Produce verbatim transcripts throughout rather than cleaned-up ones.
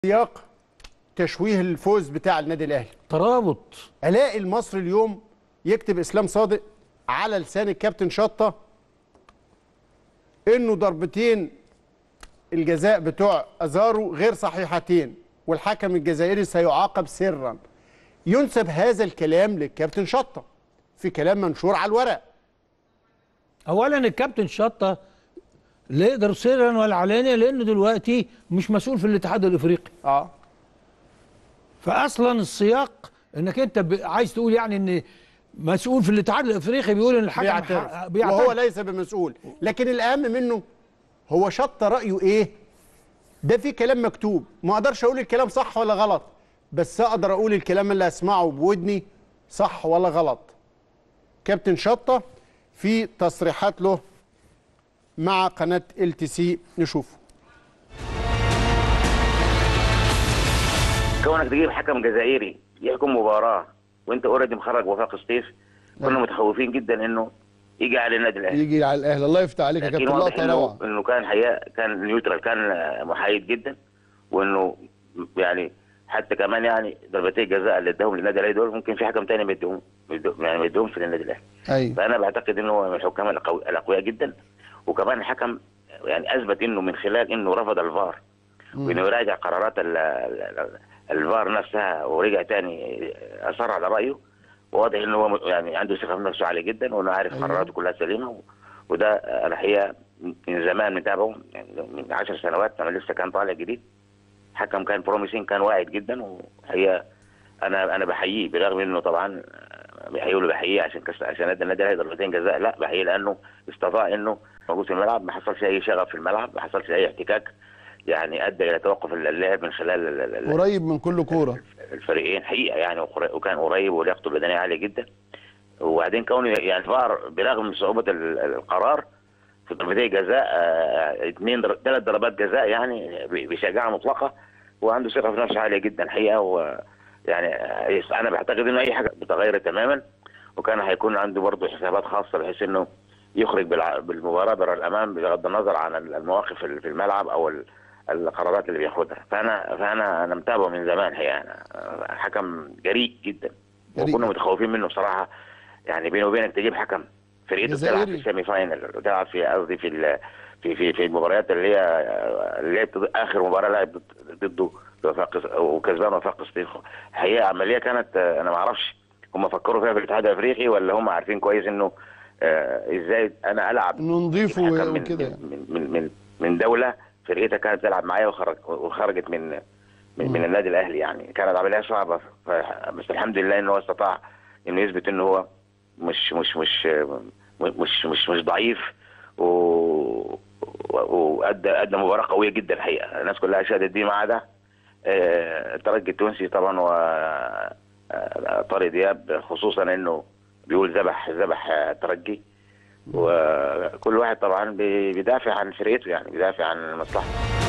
سياق تشويه الفوز بتاع النادي الاهلي ترابط. الاقي المصري اليوم يكتب اسلام صادق على لسان الكابتن شطه انه ضربتين الجزاء بتوع ازارو غير صحيحتين والحكم الجزائري سيعاقب سرا. ينسب هذا الكلام للكابتن شطه في كلام منشور على الورق. اولا الكابتن شطه لا يقدر سرا ولا علانيا لانه دلوقتي مش مسؤول في الاتحاد الافريقي. اه فاصلا السياق انك انت عايز تقول يعني ان مسؤول في الاتحاد الافريقي بيقول ان الحكم بيعترف بيعترف وهو ليس بمسؤول، لكن الاهم منه هو شط رايه ايه؟ ده في كلام مكتوب، ما اقدرش اقول الكلام صح ولا غلط، بس اقدر اقول الكلام اللي اسمعه بودني صح ولا غلط. كابتن شطه في تصريحات له مع قناه ال تي سي نشوفه. كونك تجيب حكم جزائري يحكم مباراه وانت اوريدي مخرج وفاق سطيف، كنا متخوفين جدا انه يجي على النادي الاهلي يجي على الاهلي. الله يفتح عليك يا كابتن. واضح انه انه كان حقيقه كان نيوترال، كان محايد جدا، وانه يعني حتى كمان يعني ضربتي الجزاء اللي اداهم للنادي الاهلي دول ممكن في حكم ثاني ما يديهم يعني ما يديهمش للنادي الاهلي. ايوه. فانا بعتقد انه هو من الحكام الاقوياء جدا، وكمان الحكم يعني اثبت انه من خلال انه رفض الفار وانه يراجع قرارات الفار نفسها ورجع تاني اصر على رايه، وواضح انه هو يعني عنده ثقه في نفسه عاليه جدا وانه عارف أيوة. قراراته كلها سليمه. وده الحقيقه من زمان متابعه، يعني من عشر سنوات لما لسه كان طالع جديد. حكم كان بروميسين، كان واعد جدا، وهي انا انا بحييه برغم انه طبعا بيقولوا بحييه عشان كس... عشان ادى النادي الاهلي ضربتين جزاء، لا بحييه لانه استطاع انه موجود في الملعب، ما حصلش اي شغف في الملعب، ما حصلش اي احتكاك يعني ادى الى توقف اللعب من خلال قريب من كل كوره الفريقين حقيقه يعني، وكان قريب ولياقته البدنيه عاليه جدا. وبعدين كونه يعني الفار برغم صعوبه القرار في ضربتي جزاء اثنين ثلاث ضربات جزاء يعني بشجاعه مطلقه، وعنده ثقه في نفسه عاليه جدا حقيقه. ويعني انا بعتقد انه اي حاجه بتغير تماما، وكان هيكون عنده برضه حسابات خاصه بحيث انه يخرج بالمباراه برا الامام بغض النظر عن المواقف في الملعب او القرارات اللي بياخدها. فانا فانا انا متابعه من زمان حقيقه. انا حكم جريء جدا، وكنا متخوفين منه بصراحه. يعني بيني وبينك تجيب حكم فرقته بتلعب في السيمي فاينل وتلعب في قصدي في في في في المباريات اللي هي اللي هي اخر مباراه لعب ضده وكسبان وفاق سطيف. الحقيقه عمليه كانت انا ما اعرفش هم فكروا فيها في الاتحاد الافريقي ولا هم عارفين كويس انه آه ازاي انا العب انه نضيفه وكده من من من من دوله فرقتها كانت تلعب معايا وخرج وخرجت من من, من النادي الاهلي. يعني كانت عمليه صعبه، بس الحمد لله انه هو استطاع انه يثبت انه هو مش مش مش مش مش مش ضعيف، وادى ادى مباراه قويه جدا الحقيقه. الناس كلها شهدت دي ما عدا الترجي التونسي طبعا وطارق دياب، خصوصا انه بيقول ذبح ذبح الترجي، وكل واحد طبعا بيدافع عن فرقته يعني بيدافع عن مصلحته.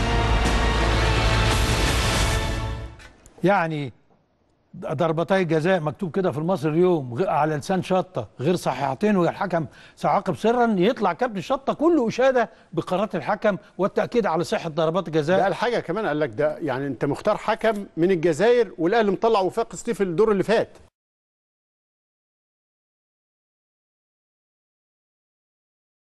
يعني ضربتي جزاء مكتوب كده في المصري اليوم على لسان شطه غير صحيحتين والحكم سيعاقب سرا، يطلع كابتن شطه كله اشاده بقرارات الحكم والتاكيد على صحه ضربات الجزاء. ده الحاجه كمان قال لك ده يعني انت مختار حكم من الجزائر والاهلي مطلع وفاق سطيف الدور اللي فات.